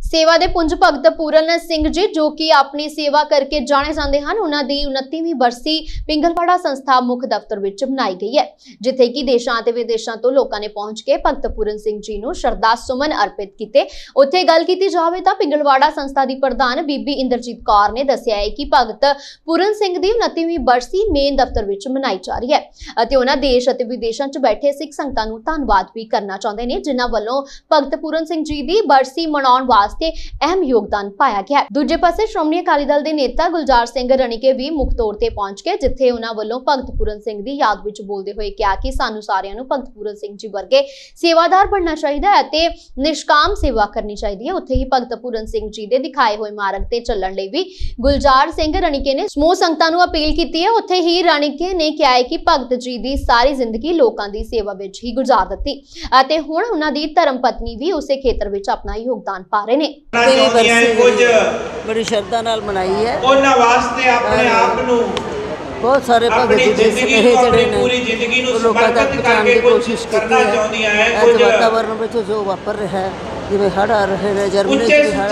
सेवा दे पुंज भगत पूरन सिंह जी जो कि अपनी सेवा करके जाने जाते हैं, उन्हां दी 29वीं बरसी पिंगलवाड़ा संस्था मुख दफ्तर विच मनाई गई है, जिथे कि देशां ते विदेशां तो लोकां ने पहुंच के भगत पूरन सिंह जी नूं श्रद्धा सुमन अर्पित कीते। उत्थे गल कीती जावे तां पिंगलवाड़ा संस्था दी प्रधान बीबी इंद्रजीत कौर ने दस्सिया है कि भगत पूरन सिंह दी 29वीं बरसी मेन दफ्तर विच मनाई जा रही है अते उन्हां देश अते विदेशां च बैठे सिख संगतां नूं धन्नवाद भी करना चाहुंदे ने, जिन्हां वल्लों भगत पूरन सिंह जी दी बरसी मनाउण वास्ते अहम योगदान पाया गया। दूजे पासे श्रोमणी अकाली दल के नेता गुलजार सिंह रणीके भी मुख तौर पर पहुंच के जिथे उन्हां वल्लों भगत पूरन सिंह की याद विच बोलते हुए कहा कि सानू सारिआं नूं भगत पूरन सिंह जी वर्गे सेवादार बनना चाहिए अते निष्काम सेवा करनी चाहिए। उत्थे ही भगत पूरन सिंह जी दे दिखाए हुए मार्ग ते चलण लई भी गुलजार सिंह रणीके ने समूह संगतां नूं अपील कीती है। उत्थे ही रणीके ने कहा है कि भगत जी दी सारी जिंदगी लोकां दी सेवा विच ही गुजार दित्ती अते हुण उन्हां दी धर्म पत्नी भी उसे खेतर विच अपना योगदान पा रहे ने। बड़ी श्रद्धा नाल मनाई है। उन्हां वास्ते अपने आप नूं बहुत सारे भगत जी दे स्नेह जड़े ने लोगों तक पहुंचाने की कोशिश करना चाहती है। आज वातावरण में जो वापर रहा है जिवें हड़ आ रहे हैं, जर्मनी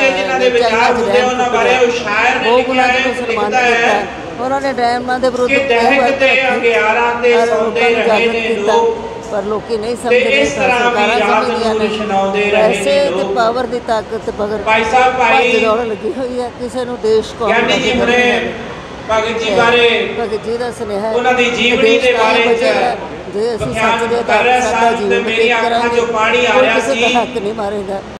सम्मान किया, उन्होंने डैमां दे विरुद्ध पर लोग नहीं समझते। पैसे ते पावर की ताकत मगर दौड़ लगी हुई है। किसी को देश को भगत जी का स्नेह जे असीं सच दे तां साडा जीवन बतीत करांगे, कोई किसी का हक नहीं मारेगा।